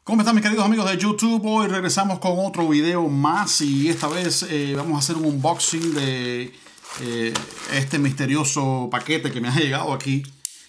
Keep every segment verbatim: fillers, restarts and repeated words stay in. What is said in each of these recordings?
¿Cómo están mis queridos amigos de YouTube? Hoy regresamos con otro video más y esta vez eh, vamos a hacer un unboxing de eh, este misterioso paquete que me ha llegado aquí.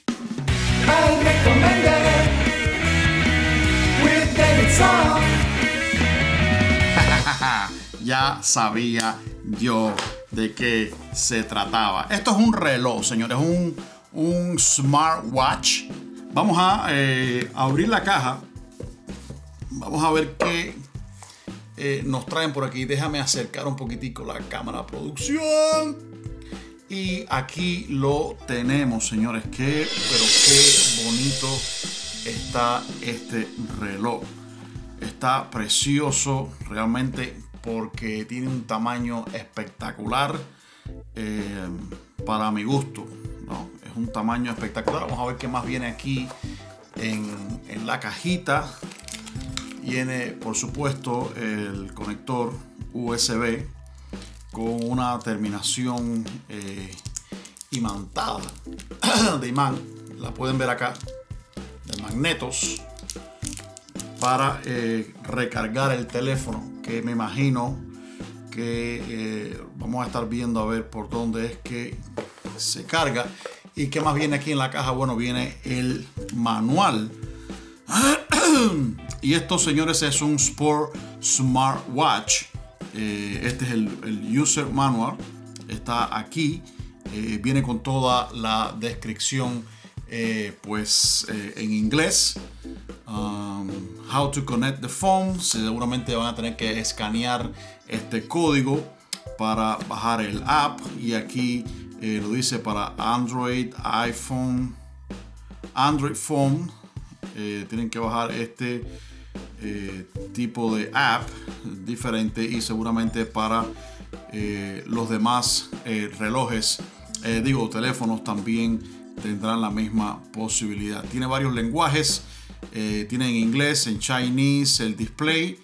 Ya sabía yo de qué se trataba. Esto es un reloj, señores, un, un smartwatch. Vamos a eh, abrir la caja. Vamos a ver qué eh, nos traen por aquí. Déjame acercar un poquitico la cámara de producción. Y aquí lo tenemos, señores. Qué, pero qué bonito está este reloj. Está precioso realmente porque tiene un tamaño espectacular eh, para mi gusto, ¿no? Es un tamaño espectacular. Vamos a ver qué más viene aquí en, en la cajita. Viene, por supuesto, el conector U S B con una terminación eh, imantada de imán. La pueden ver acá, de magnetos, para eh, recargar el teléfono, que me imagino que eh, vamos a estar viendo a ver por dónde es que se carga. ¿Y qué más viene aquí en la caja? Bueno, viene el manual. Y esto, señores, es un Sport Smartwatch. Eh, este es el, el User Manual. Está aquí. Eh, viene con toda la descripción eh, pues eh, en inglés. Um, how to connect the phone. Seguramente van a tener que escanear este código para bajar el app. Y aquí eh, lo dice para Android, iPhone, Android Phone. Eh, tienen que bajar este eh, tipo de app diferente, y seguramente para eh, los demás eh, relojes, eh, digo teléfonos, también tendrán la misma posibilidad. Tiene varios lenguajes, eh, tiene en inglés, en Chinese el display,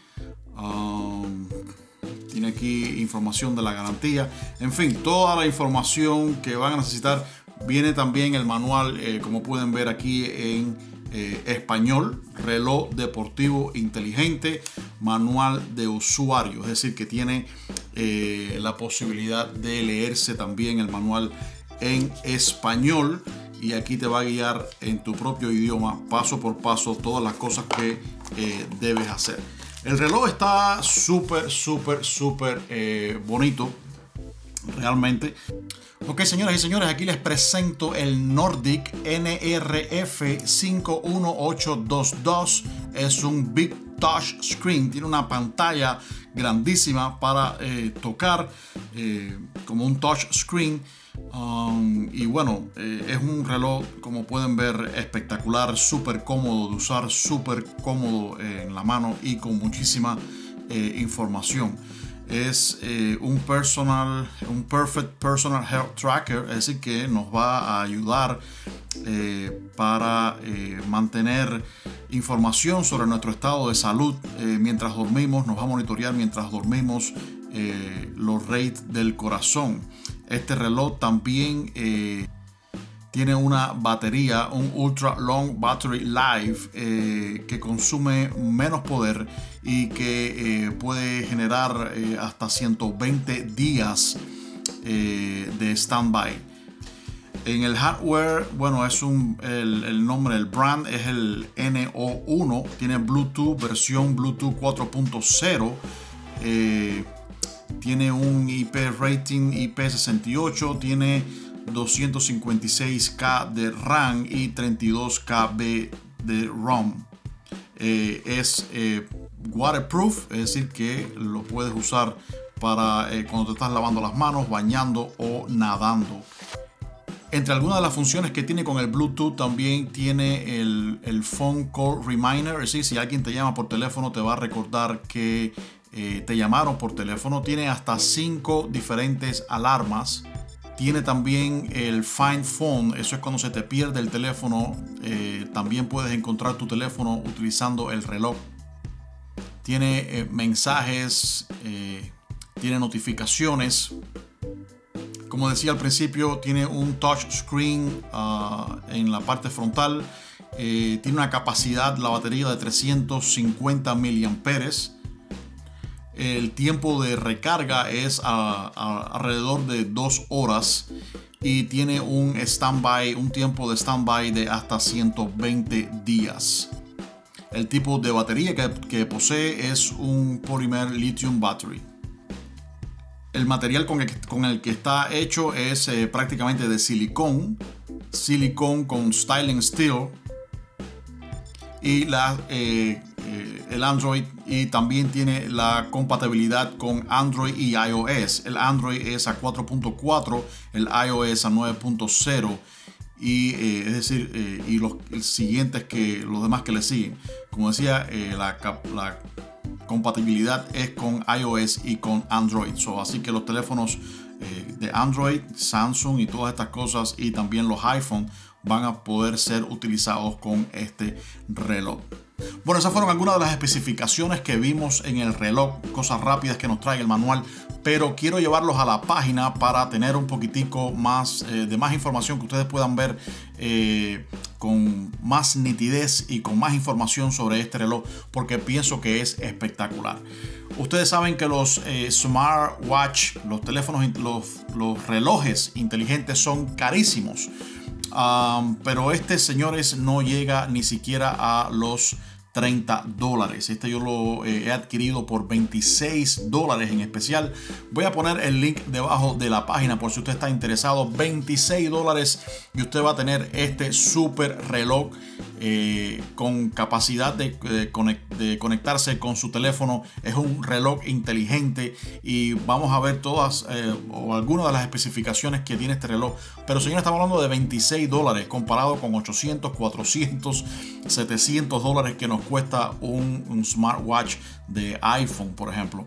um, tiene aquí información de la garantía, en fin, toda la información que van a necesitar. Viene también el manual, eh, como pueden ver aquí en Eh, español, reloj deportivo inteligente, manual de usuario, es decir que tiene eh, la posibilidad de leerse también el manual en español, y aquí te va a guiar en tu propio idioma paso por paso todas las cosas que eh, debes hacer. El reloj está súper súper súper eh, bonito realmente. Ok, señoras y señores, aquí les presento el Nordic N R F cinco uno ocho dos dos. Es un Big Touch Screen. Tiene una pantalla grandísima para eh, tocar, eh, como un touch screen. Um, y bueno, eh, es un reloj, como pueden ver, espectacular, súper cómodo de usar, súper cómodo eh, en la mano y con muchísima eh, información. Es eh, un personal, un perfect personal health tracker, es decir que nos va a ayudar eh, para eh, mantener información sobre nuestro estado de salud eh, mientras dormimos. Nos va a monitorear mientras dormimos eh, los rates del corazón. Este reloj también eh, tiene una batería, un Ultra Long Battery Life, eh, que consume menos poder y que eh, puede generar eh, hasta ciento veinte días eh, de standby. En el hardware, bueno, es un, el, el nombre del brand es el N O uno. Tiene Bluetooth, versión Bluetooth cuatro punto cero. Eh, tiene un I P rating I P sesenta y ocho. Tiene doscientos cincuenta y seis K de RAM y treinta y dos K B de ROM. Eh, es eh, waterproof, es decir que lo puedes usar para eh, cuando te estás lavando las manos, bañando o nadando. Entre algunas de las funciones que tiene con el Bluetooth, también tiene el, el Phone Call Reminder, es decir, si alguien te llama por teléfono te va a recordar que eh, te llamaron por teléfono. Tiene hasta cinco diferentes alarmas. Tiene también el Find Phone, eso es cuando se te pierde el teléfono. Eh, también puedes encontrar tu teléfono utilizando el reloj. Tiene eh, mensajes, eh, tiene notificaciones. Como decía al principio, tiene un touch screen uh, en la parte frontal Eh, tiene una capacidad, la batería, de trescientos cincuenta miliamperios. El tiempo de recarga es a, a, alrededor de dos horas y tiene un standby, un tiempo de standby de hasta ciento veinte días. El tipo de batería que, que posee es un Polymer Lithium Battery. El material con el, con el que está hecho es eh, prácticamente de silicón, silicón con styling steel, y la, eh, eh, el Android, y también tiene la compatibilidad con Android y iOS. El Android es a cuatro punto cuatro, el iOS a nueve punto cero, y eh, es decir, eh, y los siguientes que los demás que le siguen. Como decía, eh, la, la compatibilidad es con iOS y con Android. So, así que los teléfonos eh, de Android, Samsung y todas estas cosas, y también los iPhone, van a poder ser utilizados con este reloj. Bueno, esas fueron algunas de las especificaciones que vimos en el reloj, cosas rápidas que nos trae el manual, pero quiero llevarlos a la página para tener un poquitico más eh, de más información, que ustedes puedan ver eh, con más nitidez y con más información sobre este reloj, porque pienso que es espectacular. Ustedes saben que los eh, smartwatch, los teléfonos, los, los relojes inteligentes son carísimos. Um, pero este, señores, no llega ni siquiera a los treinta dólares. Este yo lo eh, he adquirido por veintiséis dólares en especial. Voy a poner el link debajo de la página por si usted está interesado. veintiséis dólares y usted va a tener este super reloj eh, con capacidad de, de, conect, de conectarse con su teléfono. Es un reloj inteligente y vamos a ver todas eh, o algunas de las especificaciones que tiene este reloj. Pero, señores, estamos hablando de veintiséis dólares comparado con ochocientos, cuatrocientos, setecientos dólares que nos cuesta un, un smartwatch de iPhone, por ejemplo.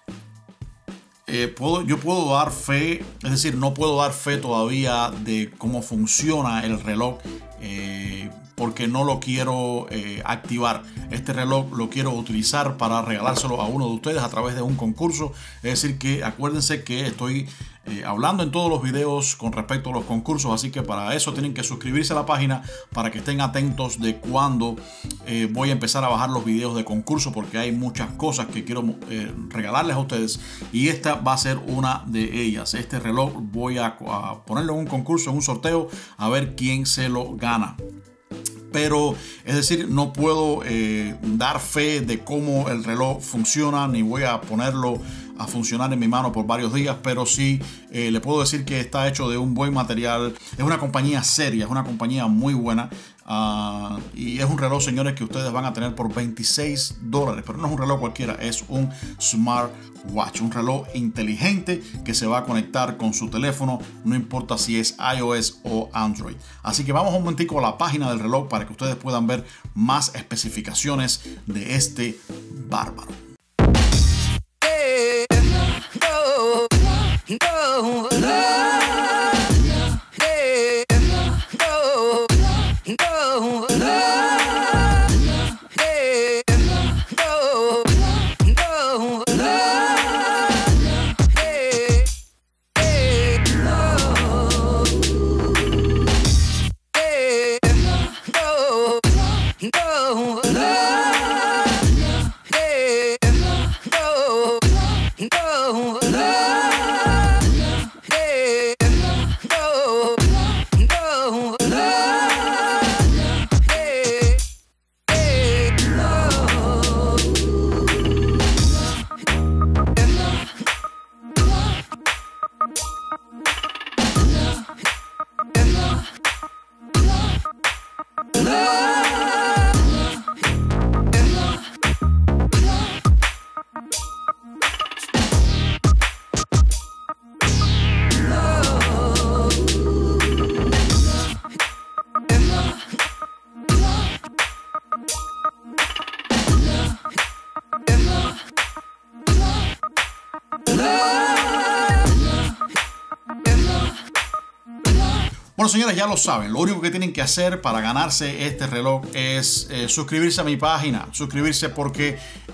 Eh, puedo, yo puedo dar fe, es decir, no puedo dar fe todavía de cómo funciona el reloj, eh, porque no lo quiero eh, activar. Este reloj lo quiero utilizar para regalárselo a uno de ustedes a través de un concurso. Es decir que acuérdense que estoy eh, hablando en todos los videos con respecto a los concursos, así que para eso tienen que suscribirse a la página para que estén atentos de cuando eh, voy a empezar a bajar los videos de concurso, porque hay muchas cosas que quiero eh, regalarles a ustedes y esta va a ser una de ellas. Este reloj voy a, a ponerlo en un concurso, en un sorteo, a ver quién se lo gana. Pero, es decir, no puedo eh, dar fe de cómo el reloj funciona, ni voy a ponerlo a funcionar en mi mano por varios días, pero sí eh, le puedo decir que está hecho de un buen material. Es una compañía seria, es una compañía muy buena. Uh, y es un reloj, señores, que ustedes van a tener por veintiséis dólares, pero no es un reloj cualquiera, es un smartwatch, un reloj inteligente que se va a conectar con su teléfono, no importa si es iOS o Android. Así que vamos un momentico a la página del reloj para que ustedes puedan ver más especificaciones de este bárbaro. Hey, no, no, no. Bueno, señores, ya lo saben. Lo único que tienen que hacer para ganarse este reloj es eh, suscribirse a mi página. Suscribirse porque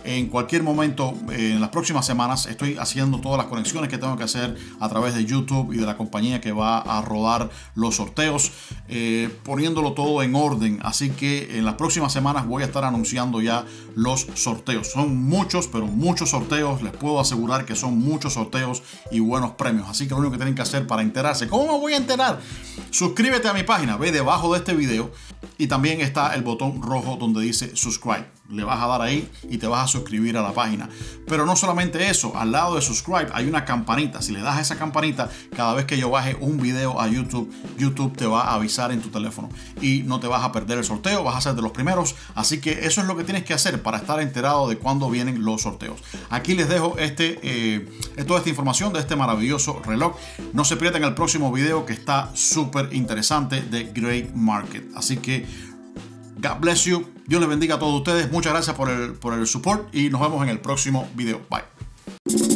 en cualquier momento, eh, en las próximas semanas, estoy haciendo todas las conexiones que tengo que hacer a través de YouTube y de la compañía que va a rodar los sorteos, eh, poniéndolo todo en orden. Así que en las próximas semanas voy a estar anunciando ya los sorteos. Son muchos, pero muchos sorteos. Les puedo asegurar que son muchos sorteos y buenos premios. Así que lo único que tienen que hacer para enterarse, ¿cómo me voy a enterar? Suscríbete a mi página, ve debajo de este video y también está el botón rojo donde dice subscribe. Le vas a dar ahí y te vas a suscribir a la página. Pero no solamente eso, al lado de subscribe hay una campanita. Si le das a esa campanita, cada vez que yo baje un video a YouTube, YouTube te va a avisar en tu teléfono y no te vas a perder el sorteo, vas a ser de los primeros. Así que eso es lo que tienes que hacer para estar enterado de cuándo vienen los sorteos. Aquí les dejo este, eh, toda esta información de este maravilloso reloj. No se pierdan el próximo video que está súper interesante de Great Market. Así que God bless you. Dios les bendiga a todos ustedes. Muchas gracias por el, por el support y nos vemos en el próximo video. Bye.